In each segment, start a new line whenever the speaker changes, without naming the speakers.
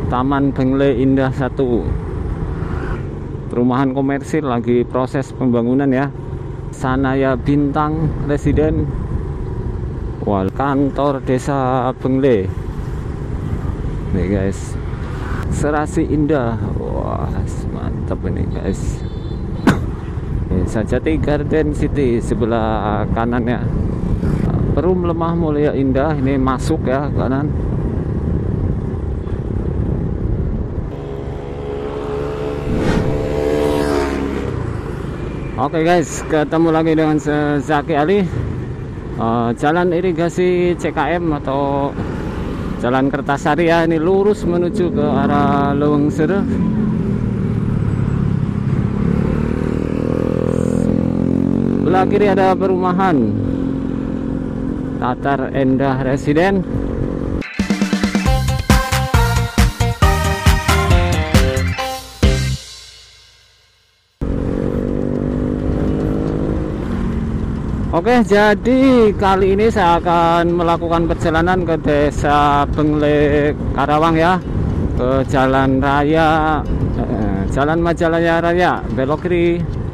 Taman Bengle Indah 1. Perumahan komersil lagi proses pembangunan ya. Sanaya Bintang Residen. Wah, kantor desa Bengle. Nih guys. Serasi Indah. Wah, mantap ini guys. Sajati Garden City sebelah kanan ya. Perum Lemah Mulia Indah ini masuk ya kanan. Oke guys, ketemu lagi dengan Zaki Ali. Jalan irigasi CKM atau Jalan Kertasari ya, ini lurus menuju ke arah Lewengsere. Sebelah kiri ada perumahan Tatar Endah Residen. Oke, jadi kali ini saya akan melakukan perjalanan ke desa Bengle Karawang ya, ke Jalan Raya, Jalan Majalaya Raya, belok kiri.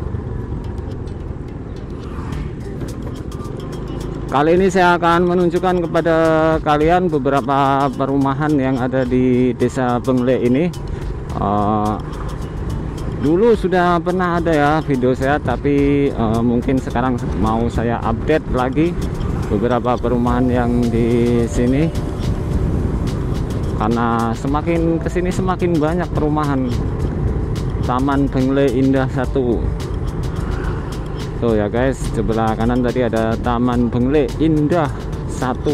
Kali ini saya akan menunjukkan kepada kalian beberapa perumahan yang ada di desa Bengle ini. Dulu sudah pernah ada ya video saya, tapi mungkin sekarang mau saya update lagi beberapa perumahan yang di sini, karena semakin kesini semakin banyak perumahan. Taman Bengle Indah 1. Tuh ya guys, sebelah kanan tadi ada Taman Bengle Indah 1.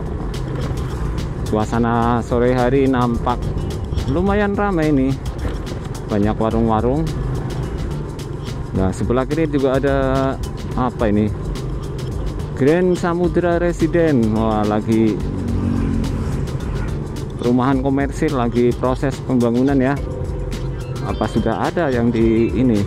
Suasana sore hari nampak lumayan ramai ini, banyak warung-warung. Nah, sebelah kiri juga ada apa ini, Grand Samudra Residen. Wah, lagi perumahan komersil lagi proses pembangunan ya. Apa sudah ada yang di ini?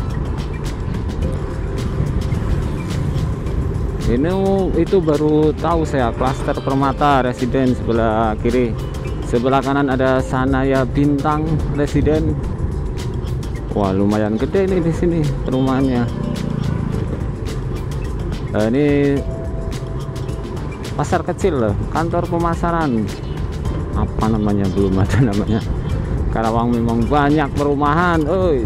Ini itu baru tahu saya, Klaster Permata Residen sebelah kiri. Sebelah kanan ada Sanaya Bintang Residen. Wah, lumayan gede nih di sini perumahannya. Nah, ini pasar kecil loh, kantor pemasaran. Apa namanya? Belum ada namanya. Karawang memang banyak perumahan.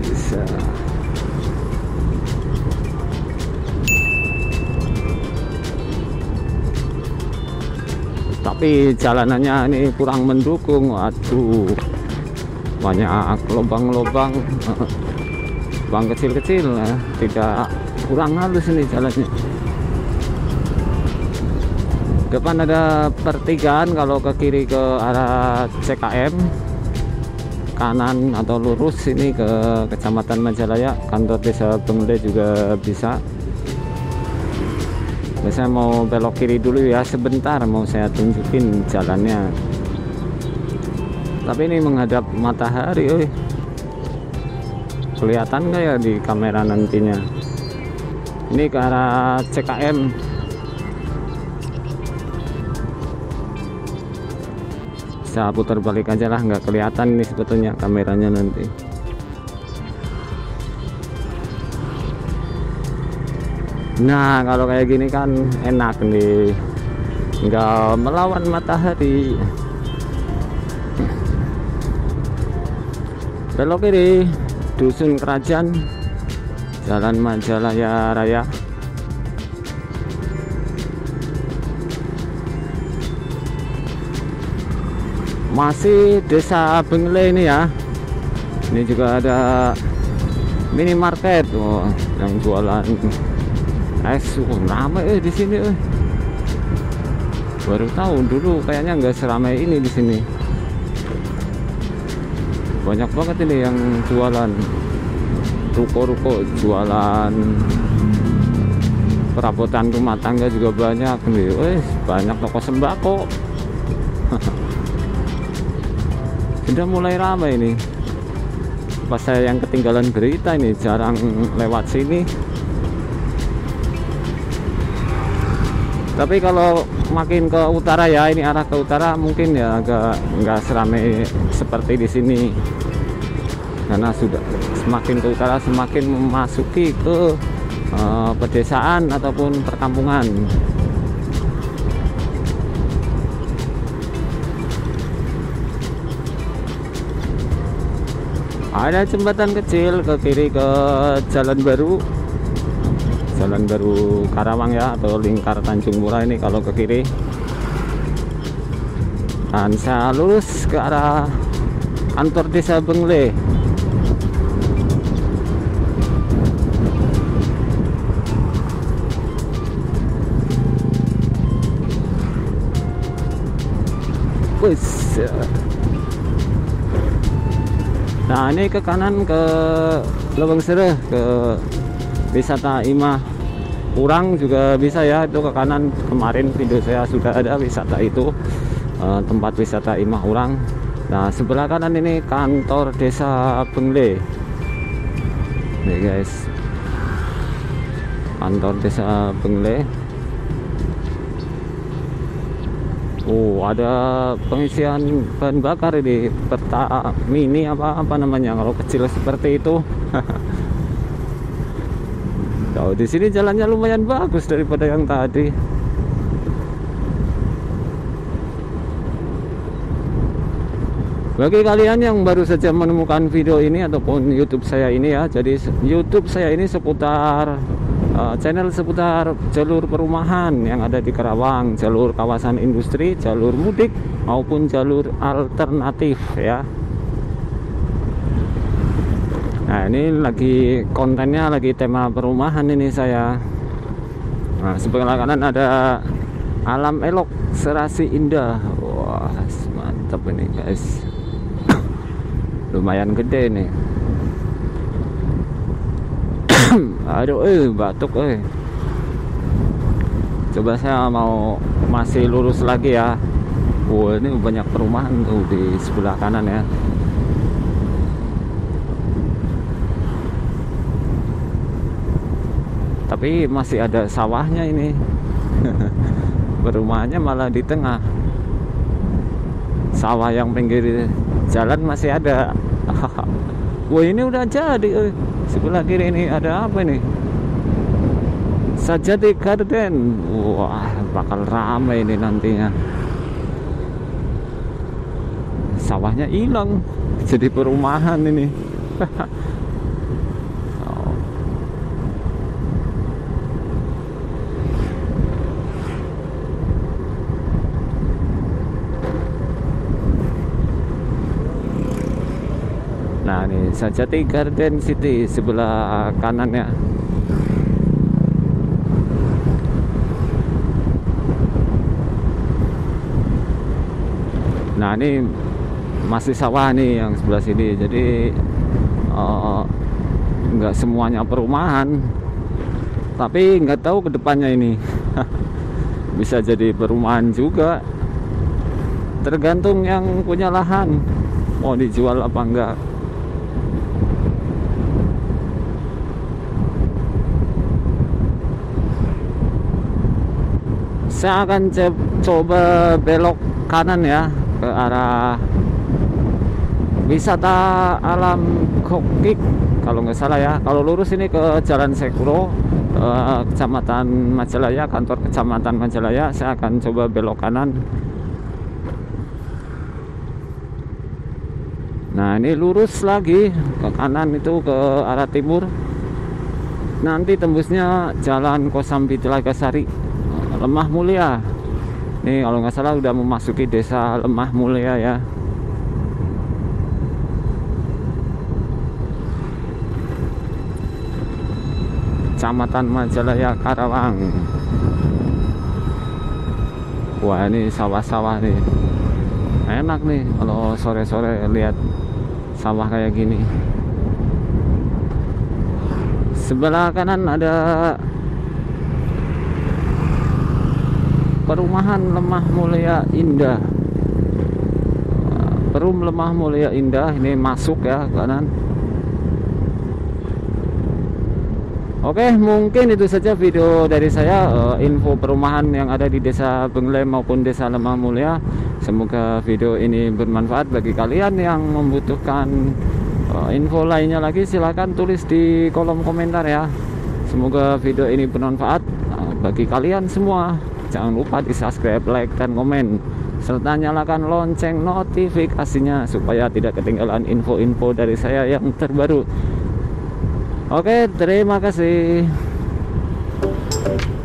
Tapi jalanannya ini kurang mendukung. Waduh, banyak lubang-lubang, lubang kecil-kecil ya. Tidak, kurang halus ini jalannya. Depan ada pertigaan, kalau ke kiri ke arah CKM, kanan atau lurus ini ke Kecamatan Majalaya, kantor desa Bengle juga bisa. Saya mau belok kiri dulu ya, sebentar mau saya tunjukin jalannya. Tapi ini menghadap matahari, kelihatan nggak ya di kamera nantinya? Ini ke arah CKM. Saya putar balik aja lah, nggak kelihatan nih sebetulnya kameranya nanti. Nah, kalau kayak gini kan enak nih, nggak melawan matahari. Belok kiri, Dusun Kerajaan, Jalan Majalaya Raya. Masih desa Bengle ini ya. Ini juga ada minimarket, yang jualan es. Ramai di sini. Baru tahu, dulu kayaknya nggak seramai ini di sini. Banyak banget ini yang jualan, ruko-ruko jualan perabotan rumah tangga juga banyak nih. Banyak toko sembako. Sudah mulai ramai ini. Pas saya yang ketinggalan berita ini, jarang lewat sini. Tapi kalau makin ke utara ya, ini arah ke utara mungkin ya agak nggak seramai seperti di sini, karena sudah semakin ke utara semakin memasuki ke pedesaan ataupun perkampungan. Ada jembatan kecil ke kiri ke Jalan Baru Karawang ya, atau lingkar Tanjung Murah ini kalau ke kiri. Dan saya lurus ke arah kantor desa Bengle. Nah ini ke kanan ke Leweng Sereh, ke wisata Imah Urang juga bisa ya, itu ke kanan. Kemarin video saya sudah ada wisata itu, tempat wisata Imah Urang. Nah sebelah kanan ini kantor desa Bengle nih guys, kantor desa Bengle. Oh ada pengisian bahan bakar ini, Pertamini apa namanya kalau kecil seperti itu. Kalau di sini jalannya lumayan bagus daripada yang tadi. Bagi kalian yang baru saja menemukan video ini ataupun YouTube saya ini ya, jadi YouTube saya ini seputar channel seputar jalur perumahan yang ada di Karawang, jalur kawasan industri, jalur mudik maupun jalur alternatif ya. Nah ini lagi kontennya lagi tema perumahan ini saya. Nah sebelah kanan ada Alam Elok Serasi Indah. Wah mantap ini guys. Lumayan gede nih. Aduh batuk coba saya mau masih lurus lagi ya. Wah ini banyak perumahan tuh di sebelah kanan ya. Tapi masih ada sawahnya ini. Perumahannya malah di tengah. Sawah yang pinggir jalan masih ada. Wah ini udah jadi. Sebelah kiri ini ada apa nih? Sajati Garden. Wah bakal ramai ini nantinya. Sawahnya hilang jadi perumahan ini. Nah ini Sajati Garden City sebelah kanannya. Nah ini masih sawah nih yang sebelah sini, jadi nggak semuanya perumahan, tapi nggak tahu kedepannya ini bisa jadi perumahan juga, tergantung yang punya lahan mau dijual apa enggak. Saya akan coba belok kanan ya ke arah wisata Alam Kokik kalau nggak salah ya. Kalau lurus ini ke Jalan Sekuro, Kecamatan Majalaya, kantor Kecamatan Majalaya. Saya akan coba belok kanan. Nah ini lurus lagi ke kanan itu ke arah timur. Nanti tembusnya Jalan Kosambi Telagasari, Lemah Mulia. Nih kalau nggak salah udah memasuki desa Lemah Mulia ya. Kecamatan Majalaya, Karawang. Wah ini sawah-sawah nih, enak nih kalau sore-sore lihat sawah kayak gini. Sebelah kanan ada perumahan Lemah Mulia Indah. Perum Lemah Mulia Indah ini masuk ya kanan. Oke, mungkin itu saja video dari saya, info perumahan yang ada di Desa Benglem maupun Desa Lemah Mulia. Semoga video ini bermanfaat bagi kalian yang membutuhkan info lainnya lagi. Silahkan tulis di kolom komentar ya. Semoga video ini bermanfaat bagi kalian semua. Jangan lupa di subscribe, like, dan komen, serta nyalakan lonceng notifikasinya supaya tidak ketinggalan info-info dari saya yang terbaru. Oke, terima kasih.